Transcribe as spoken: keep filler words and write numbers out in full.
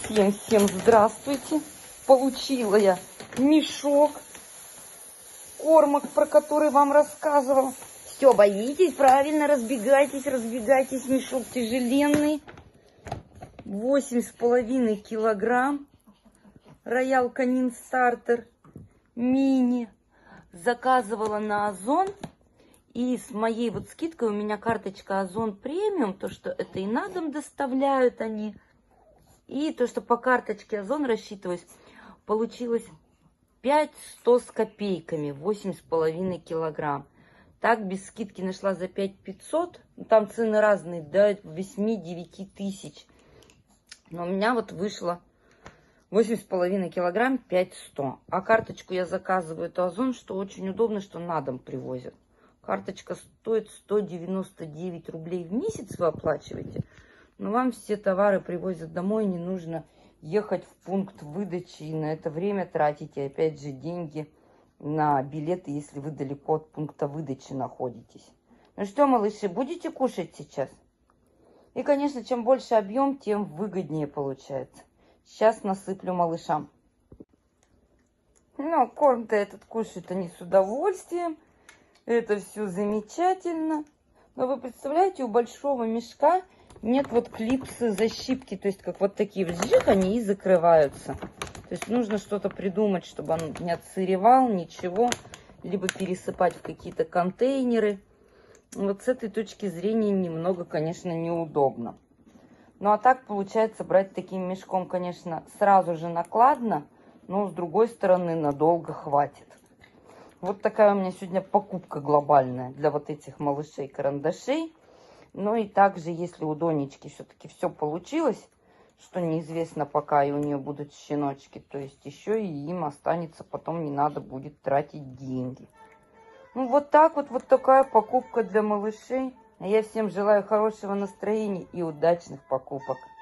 Всем-всем здравствуйте. Получила я мешок кормок, про который вам рассказывала. Все, боитесь? Правильно, разбегайтесь, разбегайтесь. Мешок тяжеленный. восемь с половиной килограмм. Роял Канин Стартер мини. Заказывала на Озон. И с моей вот скидкой у меня карточка Озон премиум. То, что это и на дом доставляют они. И то, что по карточке Озон рассчитываюсь, получилось пять сто с копейками, восемь с половиной килограмм. Так без скидки нашла за пять пятьсот. Там цены разные, до восьми-девяти тысяч. Но у меня вот вышло восемь с половиной килограмм, пять сто. А карточку я заказываю эту Озон, что очень удобно, что на дом привозят. Карточка стоит сто девяносто девять рублей в месяц, вы оплачиваете. Но вам все товары привозят домой, не нужно ехать в пункт выдачи и на это время тратите, опять же, деньги на билеты, если вы далеко от пункта выдачи находитесь. Ну что, малыши, будете кушать сейчас? И, конечно, чем больше объем, тем выгоднее получается. Сейчас насыплю малышам. Ну, корм-то этот кушают они с удовольствием. Это все замечательно. Но вы представляете, у большого мешка нет вот клипсы, защипки, то есть как вот такие вжих, они и закрываются. То есть нужно что-то придумать, чтобы он не отсыревал, ничего. Либо пересыпать в какие-то контейнеры. Вот с этой точки зрения немного, конечно, неудобно. Ну а так получается брать таким мешком, конечно, сразу же накладно. Но с другой стороны надолго хватит. Вот такая у меня сегодня покупка глобальная для вот этих малышей-карандашей. Ну и также, если у Донечки все-таки все получилось, что неизвестно пока, и у нее будут щеночки, то есть еще и им останется, потом не надо будет тратить деньги. Ну вот так вот, вот такая покупка для малышей. А я всем желаю хорошего настроения и удачных покупок.